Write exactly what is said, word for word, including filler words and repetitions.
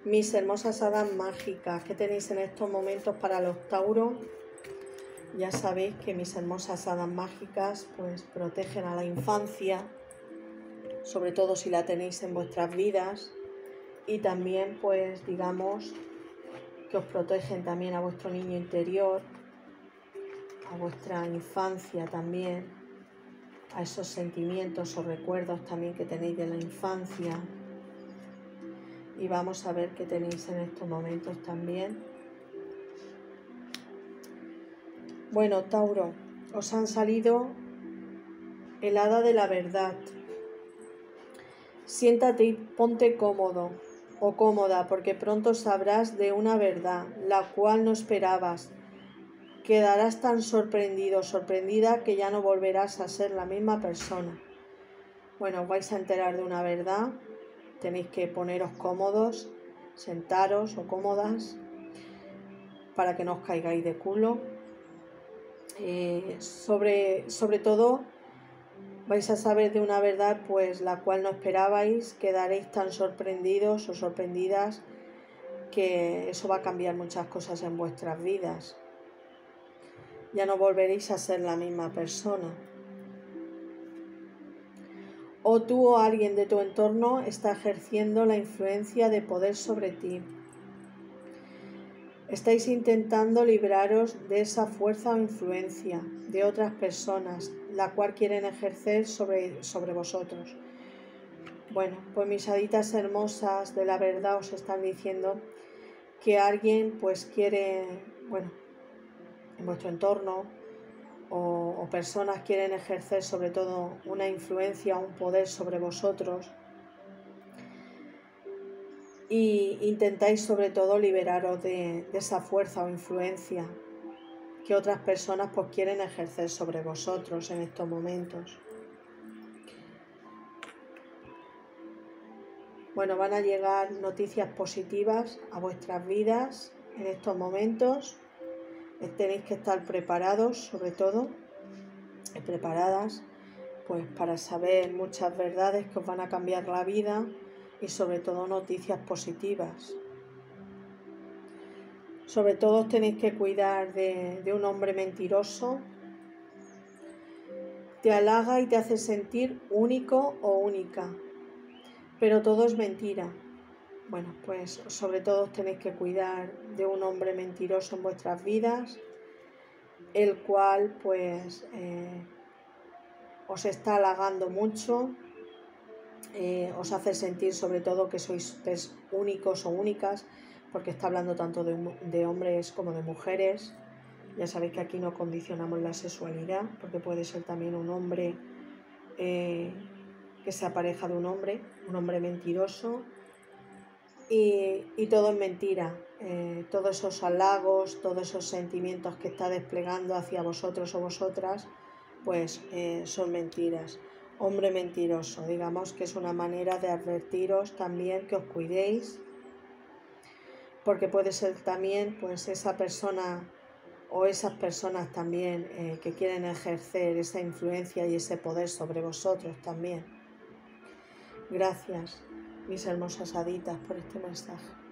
Mis hermosas hadas mágicas, ¿qué tenéis en estos momentos para los Tauro? Ya sabéis que mis hermosas hadas mágicas pues protegen a la infancia, sobre todo si la tenéis en vuestras vidas, y también pues digamos que os protegen también a vuestro niño interior, a vuestra infancia también, a esos sentimientos o recuerdos también que tenéis de la infancia. Y vamos a ver qué tenéis en estos momentos también. Bueno, Tauro, os han salido el hada de la verdad. Siéntate y ponte cómodo o cómoda, porque pronto sabrás de una verdad, la cual no esperabas. Quedarás tan sorprendido o sorprendida que ya no volverás a ser la misma persona. Bueno, os vais a enterar de una verdad. Tenéis que poneros cómodos, sentaros o cómodas, para que no os caigáis de culo. Eh, sobre, sobre todo, vais a saber de una verdad pues la cual no esperabais. Quedaréis tan sorprendidos o sorprendidas que eso va a cambiar muchas cosas en vuestras vidas. Ya no volveréis a ser la misma persona. O tú o alguien de tu entorno está ejerciendo la influencia de poder sobre ti. Estáis intentando libraros de esa fuerza o influencia de otras personas, la cual quieren ejercer sobre, sobre vosotros. Bueno, pues mis haditas hermosas de la verdad os están diciendo que alguien pues quiere, bueno, en vuestro entorno o, o personas quieren ejercer sobre todo una influencia, un poder sobre vosotros, y intentáis sobre todo liberaros de, de esa fuerza o influencia que otras personas pues quieren ejercer sobre vosotros en estos momentos. Bueno, van a llegar noticias positivas a vuestras vidas en estos momentos. Tenéis que estar preparados, sobre todo, preparadas, pues para saber muchas verdades que os van a cambiar la vida y sobre todo noticias positivas. Sobre todo os tenéis que cuidar de, de un hombre mentiroso. Te halaga y te hace sentir único o única, pero todo es mentira. Bueno, pues sobre todo os tenéis que cuidar de un hombre mentiroso en vuestras vidas, el cual pues eh, os está halagando mucho, eh, os hace sentir sobre todo que sois únicos o únicas, porque está hablando tanto de, de hombres como de mujeres. Ya sabéis que aquí no condicionamos la sexualidad, porque puede ser también un hombre eh, que sea pareja de un hombre, un hombre mentiroso, y, y todo es mentira. Eh, todos esos halagos, todos esos sentimientos que está desplegando hacia vosotros o vosotras, pues eh, son mentiras. Hombre mentiroso, digamos que es una manera de advertiros también que os cuidéis, porque puede ser también pues esa persona o esas personas también eh, que quieren ejercer esa influencia y ese poder sobre vosotros también. Gracias, mis hermosas haditas, por este mensaje.